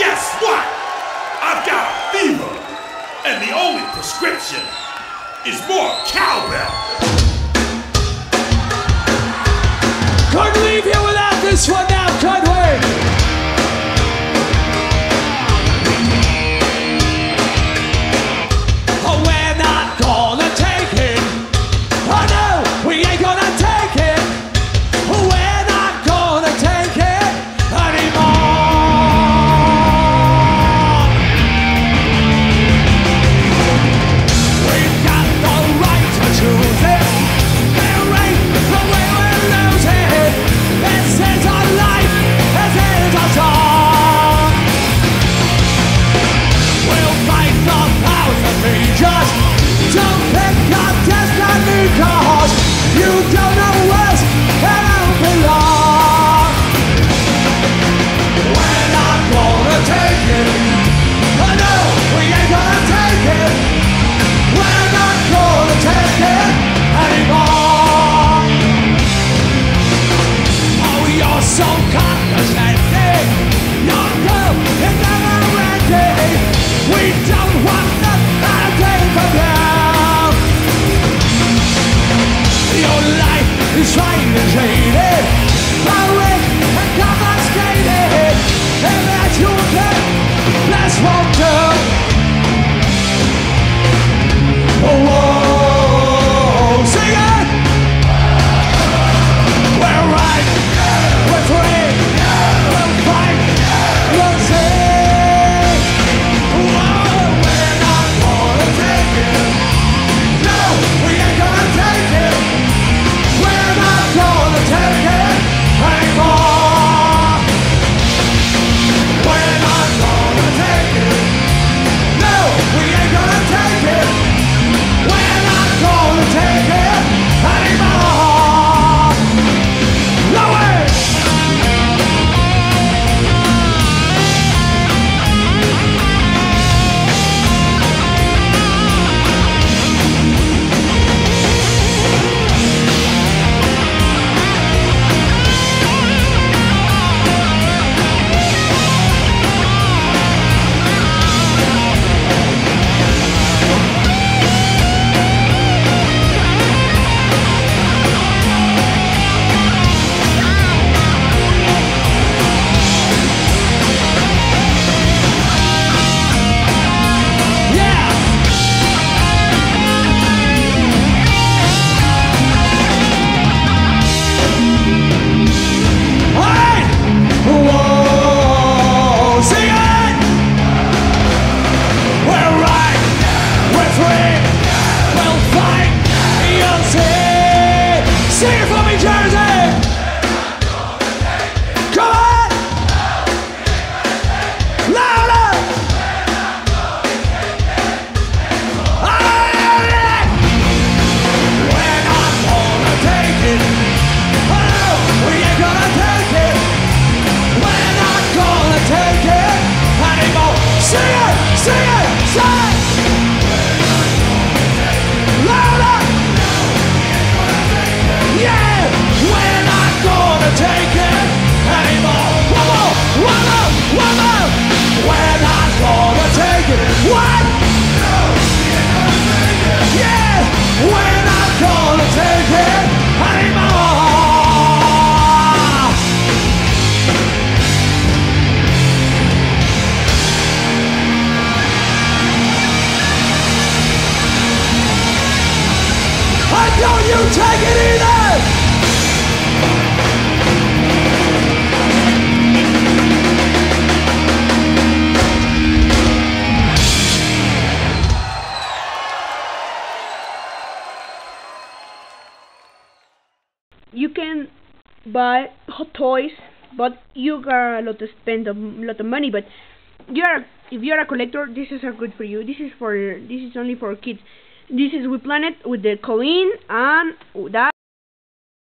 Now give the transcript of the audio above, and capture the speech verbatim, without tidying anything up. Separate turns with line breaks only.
guess what? I've got a fever, and the only prescription is more cowbell.
Couldn't leave here without this one now, could we? Oh, we're not gonna take it. Oh no, we ain't gonna take it. Oh, we're not gonna take it anymore. We've got the right to choose it. There ain't no way we're losing. This is our life, this is our song. We'll fight the powers that be just. Don't pick up destiny, cause you don't know us and don't belong. We're not gonna take it. Oh no, we ain't gonna take it. We're not gonna take it anymore. Oh, you're so condescending. Your girl is never ending. We don't want nothing from you. Your life is fine and shaded, borrowed and confiscated. If that's your thing, that's what do. Oh, whoa, sing it! We're right, we're free, we'll fight, we'll sing. Whoa, we're not gonna take it. No, we ain't gonna take it. We're not gonna take it anymore. We're not gonna take it. No, we ain't gonna take it. We're not gonna take it anymore. No way. Yeah. Alright. Whoa, sing it. We're right, we're free, we'll fight, you'll see. Sing it for me, Jersey. Come on. Louder. Alright. We're not gonna take it. Oh no, we ain't gonna take it. We're not gonna take it anymore. Sing it, sing it, sing it. Louder. Yeah, we're not gonna take it anymore. One more, one more, one more. We're not gonna take it. What? Yeah, we're not gonna take it anymore. And don't you take it either!
You can buy hot toys, but you got a lot to spend a lot of money. But you're if you're a collector, this is are good for you. This is for this is only for kids. This is We Planet with the Colleen and that.